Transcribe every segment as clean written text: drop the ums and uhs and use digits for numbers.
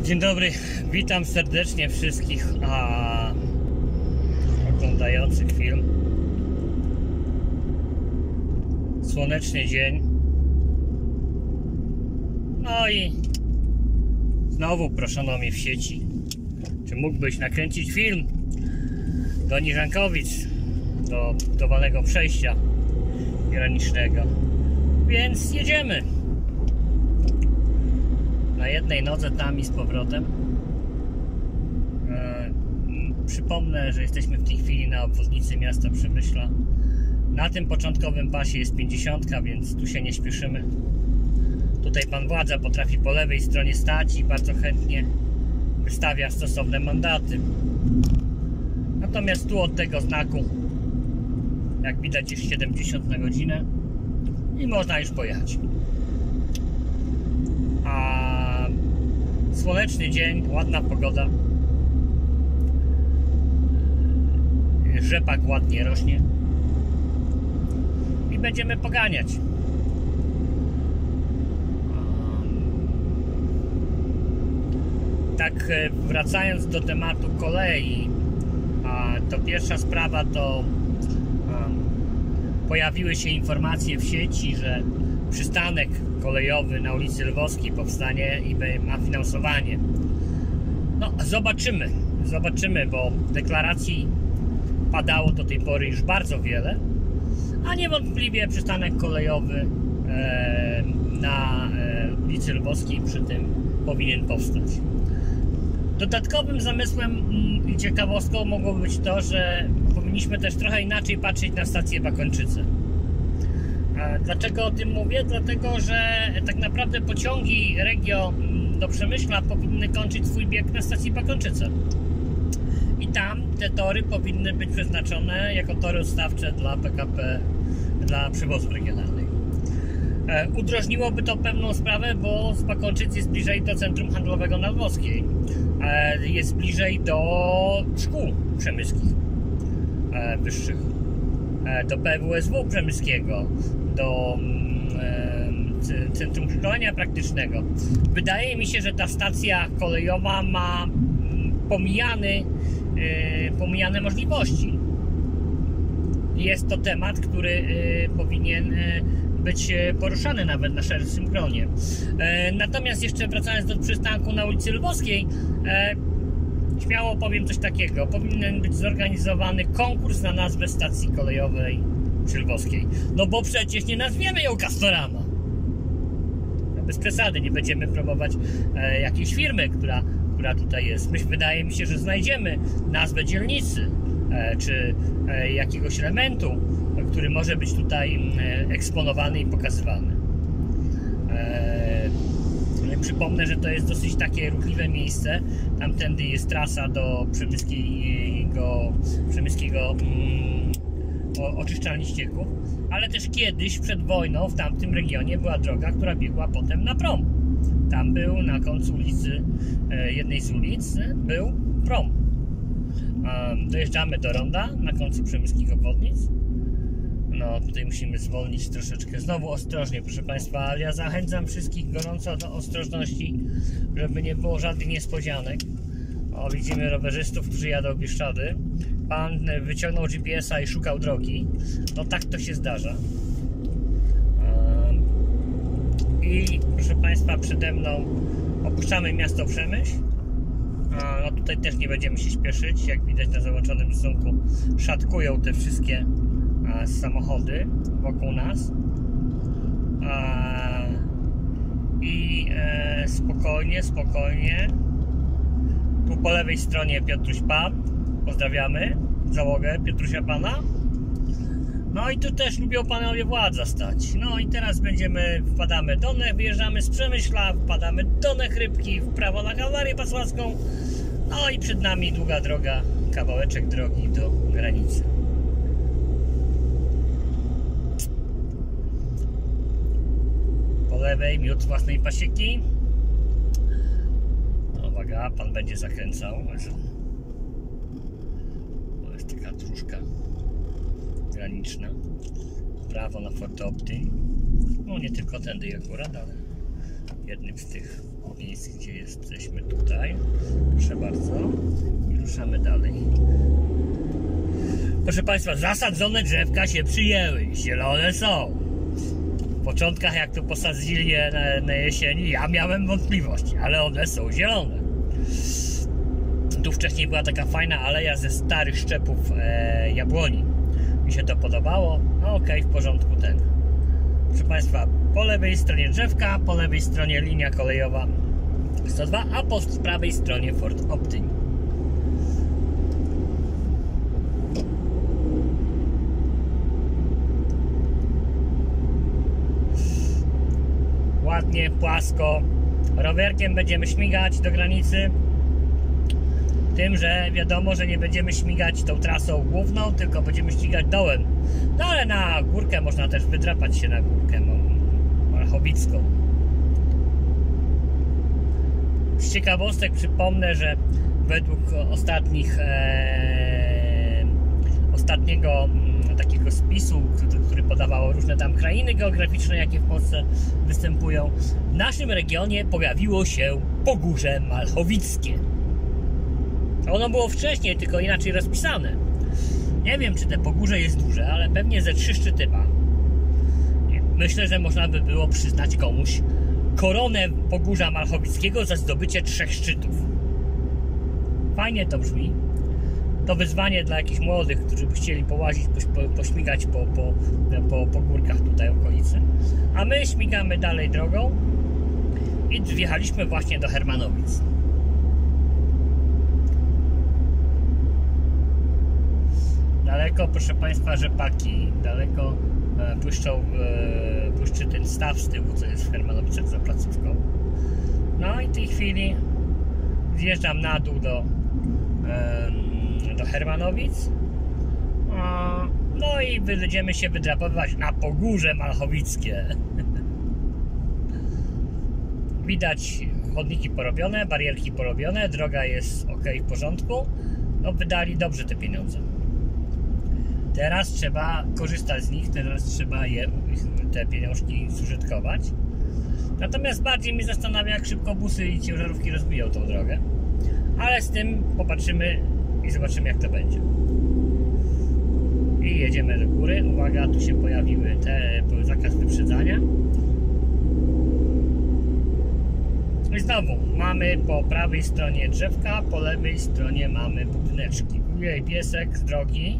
Dzień dobry, witam serdecznie wszystkich oglądających film. Słoneczny dzień. No i znowu proszono mnie w sieci, czy mógłbyś nakręcić film do Niżankowic, do budowanego przejścia granicznego. Więc jedziemy. Na jednej nodze tam i z powrotem. Przypomnę, że jesteśmy w tej chwili na obwodnicy miasta Przemyśla. Na tym początkowym pasie jest 50, więc tu się nie śpieszymy. Tutaj pan władza potrafi po lewej stronie stać i bardzo chętnie wystawia stosowne mandaty. Natomiast tu od tego znaku, jak widać, jest 70 na godzinę i można już pojechać. Słoneczny dzień, ładna pogoda. Rzepak ładnie rośnie i będziemy poganiać. Tak, wracając do tematu kolei, to pierwsza sprawa to pojawiły się informacje w sieci, że przystanek kolejowy na ulicy Lwowskiej powstanie i ma finansowanie. No, zobaczymy, bo deklaracji padało do tej pory już bardzo wiele, a niewątpliwie przystanek kolejowy na ulicy Lwowskiej przy tym powinien powstać. Dodatkowym zamysłem i ciekawostką mogło być to, że powinniśmy też trochę inaczej patrzeć na stację Bakończyce. Dlaczego o tym mówię? Dlatego, że tak naprawdę pociągi Regio do Przemyśla powinny kończyć swój bieg na stacji Bakończyce. I tam te tory powinny być przeznaczone jako tory odstawcze dla PKP, dla przewozów regionalnych. Udrożniłoby to pewną sprawę, bo z Bakończyc jest bliżej do centrum handlowego na Lwowskiej. Jest bliżej do szkół przemyskich wyższych, do PWSW przemyskiego, do Centrum Szkolenia Praktycznego. Wydaje mi się, że ta stacja kolejowa ma pomijane możliwości. Jest to temat, który powinien być poruszany nawet na szerszym gronie. Natomiast jeszcze wracając do przystanku na ulicy Lwowskiej, śmiało powiem coś takiego. Powinien być zorganizowany konkurs na nazwę stacji kolejowej przy Lwowskiej. No bo przecież nie nazwiemy ją Castorama. Bez przesady, nie będziemy promować jakiejś firmy, która tutaj jest. Wydaje mi się, że znajdziemy nazwę dzielnicy czy jakiegoś elementu, który może być tutaj eksponowany i pokazywany. Przypomnę, że to jest dosyć takie ruchliwe miejsce. Tamtędy jest trasa do przemyskiego oczyszczalni ścieków, ale też kiedyś przed wojną w tamtym regionie była droga, która biegła potem na prom. Tam był na końcu ulicy, jednej z ulic, był prom. Dojeżdżamy do ronda na końcu przemyskich obwodnic. No, tutaj musimy zwolnić troszeczkę. Znowu ostrożnie, proszę Państwa, ale ja zachęcam wszystkich gorąco do ostrożności, żeby nie było żadnych niespodzianek. O, widzimy rowerzystów, którzy jadą Bieszczady. Pan wyciągnął GPS-a i szukał drogi. No tak to się zdarza. I proszę Państwa, przede mną opuszczamy miasto Przemyśl. No tutaj też nie będziemy się śpieszyć. Jak widać na załączonym rysunku, szatkują te wszystkie samochody wokół nas. I spokojnie. Tu po lewej stronie Piotruś Pub. Pozdrawiamy załogę Piotrusia Pana. No i tu też lubią panowie władza stać. No i teraz wpadamy wyjeżdżamy z Przemyśla, wpadamy do Nechrybki, w prawo na Kalwarię Pasławską. No i przed nami długa droga, kawałeczek drogi do granicy. Po lewej miód własnej pasieki. No, uwaga, pan będzie zakręcał. To jest taka dróżka graniczna. Prawo na Fort Opty. No nie tylko tędy akurat, ale jednym z tych miejsc, gdzie jesteśmy tutaj. Proszę bardzo. I ruszamy dalej. Proszę Państwa, zasadzone drzewka się przyjęły. Zielone są. W początkach, jak to posadzili je na jesieni, ja miałem wątpliwości, ale one są zielone. Tu wcześniej była taka fajna aleja ze starych szczepów jabłoni. Mi się to podobało. No okej, w porządku ten. Proszę Państwa, po lewej stronie drzewka, po lewej stronie linia kolejowa 102, a po prawej stronie Fort Optym. Ładnie, płasko. Rowerkiem będziemy śmigać do granicy. Tym, że wiadomo, że nie będziemy śmigać tą trasą główną, tylko będziemy ścigać dołem. No ale na górkę można też wydrapać się na górkę Malchowicką. Z ciekawostek przypomnę, że według ostatniego takiego spisu, który podawało różne tam krainy geograficzne, jakie w Polsce występują, w naszym regionie pojawiło się Pogórze Malchowickie. Ono było wcześniej, tylko inaczej rozpisane. Nie wiem, czy te Pogórze jest duże, ale pewnie ze 3 szczyty ma. Myślę, że można by było przyznać komuś koronę Pogórza Malchowickiego za zdobycie 3 szczytów. Fajnie to brzmi. To wyzwanie dla jakichś młodych, którzy by chcieli połazić, pośmigać po górkach tutaj okolicy. A my śmigamy dalej drogą i wjechaliśmy właśnie do Hermanowic. Daleko, proszę Państwa, rzepaki. Daleko błyszczy ten staw z tyłu, co jest w Hermanowicach za placówką. No i w tej chwili zjeżdżam na dół do Hermanowic. No i będziemy się wydrapowywać na Pogórze Malchowickie. Widać chodniki porobione, barierki porobione, droga jest ok, w porządku. No wydali dobrze te pieniądze. Teraz trzeba korzystać z nich, teraz trzeba te pieniążki zużytkować. Natomiast bardziej mnie zastanawia, jak szybko busy i ciężarówki rozbiją tą drogę. Ale z tym popatrzymy i zobaczymy, jak to będzie. I jedziemy do góry. Uwaga, tu się pojawiły zakaz wyprzedzania. I znowu mamy po prawej stronie drzewka, po lewej stronie mamy budyneczki. Ujej, piesek z drogi.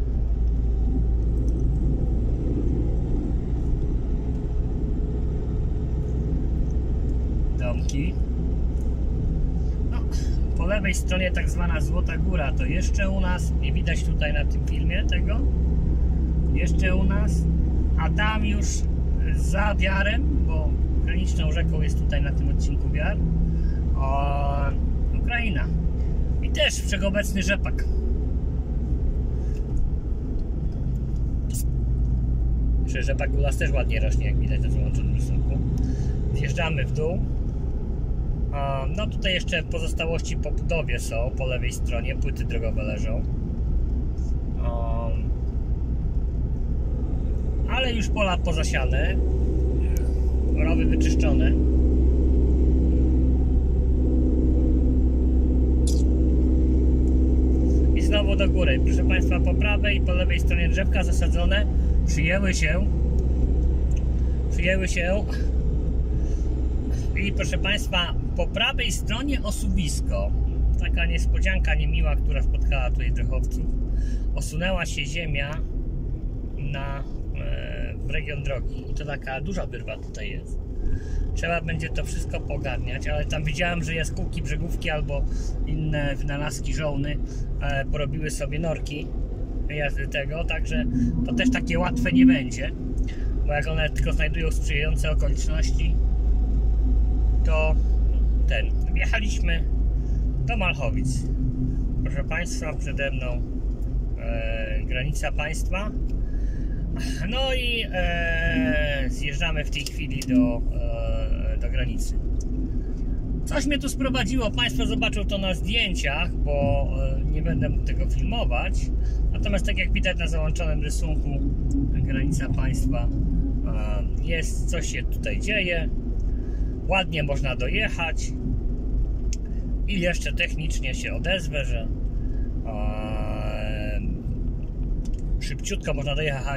Domki. No, po lewej stronie tak zwana Złota Góra, to jeszcze u nas, nie widać tutaj na tym filmie tego, jeszcze u nas, a tam już za Wiarem, bo graniczną rzeką jest tutaj na tym odcinku Wiar, Ukraina i też wszechobecny rzepak. Rzepak u nas też ładnie rośnie, jak widać na załączonym rysunku. Zjeżdżamy w dół. No tutaj jeszcze pozostałości po budowie są, po lewej stronie płyty drogowe leżą. Ale już pola pozasiane, rowy wyczyszczone. I znowu do góry. Proszę Państwa, po prawej i po lewej stronie drzewka zasadzone przyjęły się. I proszę Państwa, po prawej stronie osuwisko, taka niespodzianka niemiła, która spotkała tutaj drochowców. Osunęła się ziemia w region drogi i to taka duża wyrwa tutaj jest. Trzeba będzie to wszystko pogarniać, ale tam widziałem, że jaskółki, brzegówki albo inne wynalazki żołny porobiły sobie norki tego, także to też takie łatwe nie będzie, bo jak one tylko znajdują sprzyjające okoliczności, to wjechaliśmy do Malchowic. Proszę Państwa, przede mną granica państwa. No i zjeżdżamy w tej chwili do granicy. Coś mnie tu sprowadziło, Państwo zobaczą to na zdjęciach, bo nie będę mógł tego filmować. Natomiast tak jak widać na załączonym rysunku, granica państwa jest, coś się tutaj dzieje. ładnie można dojechać i jeszcze technicznie się odezwę, że szybciutko można dojechać